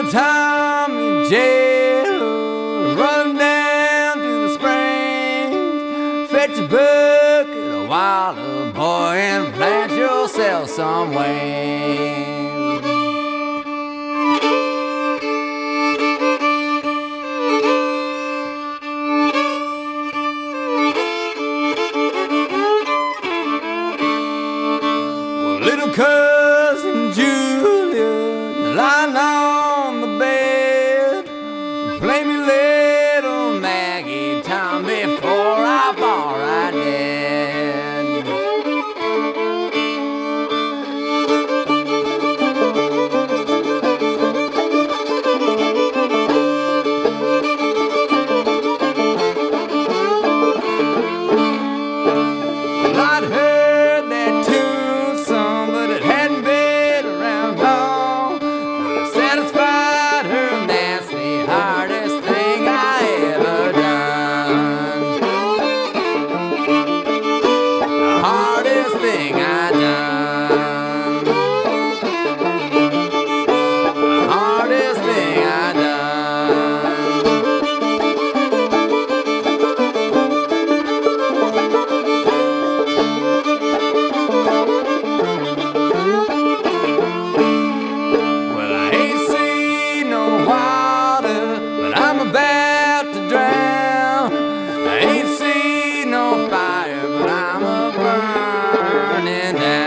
little Tommy Jarrell, run down to the springs, fetch a bucket of water, boy, and plant yourself some way. Little cousin Julia, lying on the bed, play me Little Maggie Tom before I fall right dead. Well, I'd heard that tune, son, but it hadn't been around long. But it satisfied her, that's the hardest thing I ever done. The hardest thing I done. The hardest thing I done. Well, I ain't seen no water, but I'm about to drown. I ain't seen no fire, but I'm a burning down.